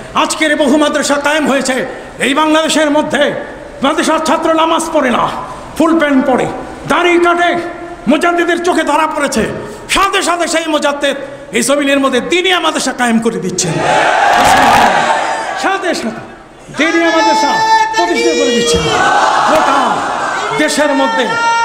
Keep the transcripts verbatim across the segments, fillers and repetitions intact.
আজকের বহু মাদ্রাসা কায়েম হয়েছে এই বাংলাদেশের মধ্যে। মাদ্রাসার ছাত্র নামাজ পড়ে না, ফুল প্যান্ট পরে, দাড়ি কাটে, মুজাদ্দিদের চোখে ধরা পড়েছে, সাথে সাথে সেই মুজাদ্দিদ এই জমিনের মধ্যে দিনিয়া মাদ্রাসা কায়েম করে দিচ্ছেন, সাথে সাথে দিনিয়া মাদ্রাসা প্রতিষ্ঠা করে দিচ্ছেন গোটা দেশের মধ্যে।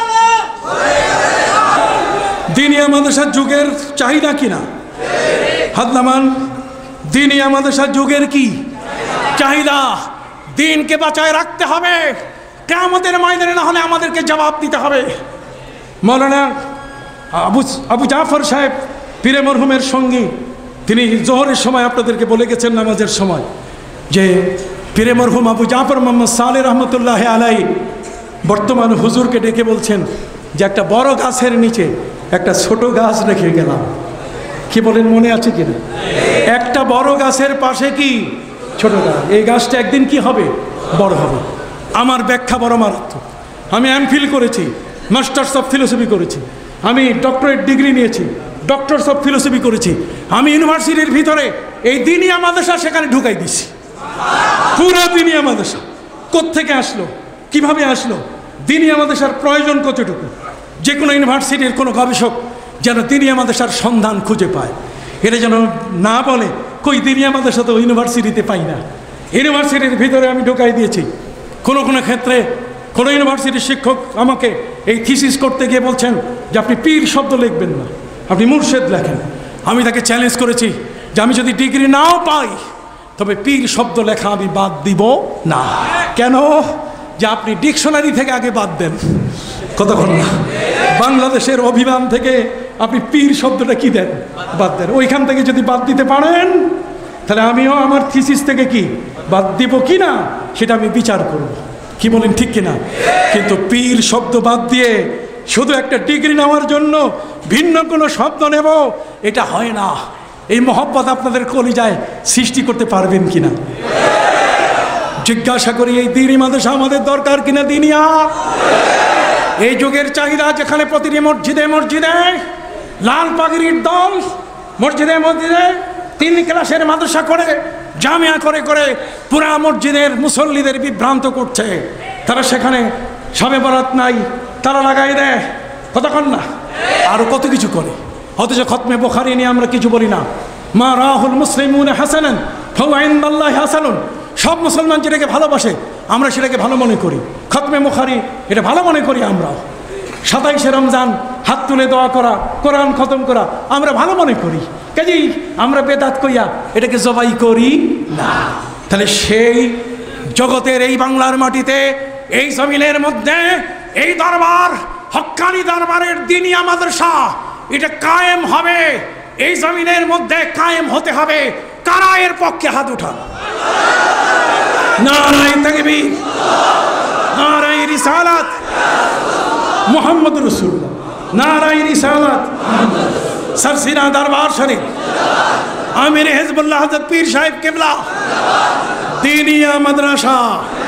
দিনিয়া মাদ্রাসার যুগের চাহিদা কিনা? হাত নামান। দিনিয়া মাদ্রাসার যুগের কি চাহিদা? দিনকে বাঁচায় রাখতে হবে, কিয়ামতের ময়দানে না হলে আমাদেরকে জবাব দিতে হবে। মৌলানা আবু আবু জাফর সাহেব পীরে মরহুমের সঙ্গী, তিনি জোহরের সময় আপনাদেরকে বলে গেছেন নামাজের সময় যে পীরে মরহুম আবু জাফর মোহাম্মদ সালেহ রহমতুল্লাহ আলাই বর্তমান হুজুরকে ডেকে বলছেন যে একটা বড় গাছের নিচে একটা ছোট গাছ রেখে গেলাম। কি বলেন, মনে আছে কিনা? একটা বড় গাছের পাশে কি ছোট গাছ, এই গাছটা একদিন কি হবে? বড় হবে। আমার ব্যাখ্যা বড় মারাত্মক। আমি এমফিল করেছি, মাস্টার্স অফ ফিলোসফি করেছি, আমি ডক্টরেট ডিগ্রি নিয়েছি, ডক্টরস অফ ফিলোসফি করেছি। আমি ইউনিভার্সিটির ভিতরে এই দিনিয়া মাদ্রাসা সেখানে ঢুকাই দিছি। পুরো দিনিয়া মাদ্রাসা কোত্থেকে আসলো, কিভাবে আসলো, দিনিয়া মাদ্রাসার প্রয়োজন কতটুকু, যে কোনো ইউনিভার্সিটির কোনো গবেষক যেন দিনিয়া মাদ্রাসার সন্ধান খুঁজে পায়। এটা যেন না বলে কই দিনিয়া মাদ্রাসা তো ইউনিভার্সিটিতে পাই না। ইউনিভার্সিটির ভিতরে আমি ঢুকাই দিয়েছি। কোনো কোনো ক্ষেত্রে কোনো ইউনিভার্সিটির শিক্ষক আমাকে এই থিসিস করতে গিয়ে বলছেন যে আপনি পীর শব্দ লিখবেন না, আপনি মুর্শেদ লেখেন। আমি তাকে চ্যালেঞ্জ করেছি যে আমি যদি ডিগ্রি নাও পাই তবে পীর শব্দ লেখা আমি বাদ দিব না। কেন? যে আপনি ডিকশনারি থেকে আগে বাদ দেন, কতক্ষণ না বাংলাদেশের অভিধান থেকে আপনি পীর শব্দটা কি দেন? বাদ দেন। ওইখান থেকে যদি বাদ দিতে পারেন তাহলে আমিও আমার থিসিস থেকে কি বাদ দিব কি না সেটা আমি বিচার করব। কি বলেন, ঠিক কিনা? কিন্তু পীর শব্দ বাদ দিয়ে শুধু একটা ডিগ্রি নেওয়ার জন্য ভিন্ন কোনো শব্দ নেব, এটা হয় না। এই মহব্বত আপনাদের কলিজায় সৃষ্টি করতে পারবেন কিনা জিজ্ঞাসা করি। এই দিনী মাদ্রাসা আমাদের দরকার কিনা? দিনিয়া এই যুগের চাহিদা, যেখানে প্রতিটি মসজিদে মসজিদে লাল পাগড়ির দল, মসজিদে মসজিদে তিন ক্লাসের মাদ্রাসা করে, জামিয়া করে করে পুরা মসজিদের মুসল্লিদের বিভ্রান্ত করছে। তারা সেখানে শবে বরাত নাই, তারা লাগাই দেয়, কতক্ষণ না আরো কত কিছু করে। অথচ খতমে বুখারী নিয়ে আমরা কিছু বলি না। মা রাহুল মুসলিমুন হাসানান ফাহুয়া ইনদাল্লাহি হাসানুন। সব মুসলমান যেটাকে ভালোবাসে আমরা সেটাকে ভালো মনে করি। খতমে বুখারী এটা ভালো মনে করি আমরা। সাতাইশে রমজান হাত তুলে দোয়া করা, কোরআন খতম করা আমরা ভালো মনে করি। কাজেই আমরা বেদাত কইয়া এটাকে জবাই করি না। তাহলে সেই জগতের এই বাংলার মাটিতে, এই জমিনের মধ্যে এই দরবার, হক্কানি দরবারের দিনিয়া মাদ্রাসা এটা কায়েম হবে, এই জমিনের মধ্যে কায়েম হতে হবে। কারা এর পক্ষে হাত উঠান? নারায়ে তাকবীর, নারায়ে রিসালাত, মুহাম্মদ রাসূলুল্লাহ, নারায়ে রিসালাত, সরসিনা দরবার শরীফ, আমির হিজবুল্লাহ হযরত পীর সাহেব কিবলা, দিনিয়া মাদ্রাসা।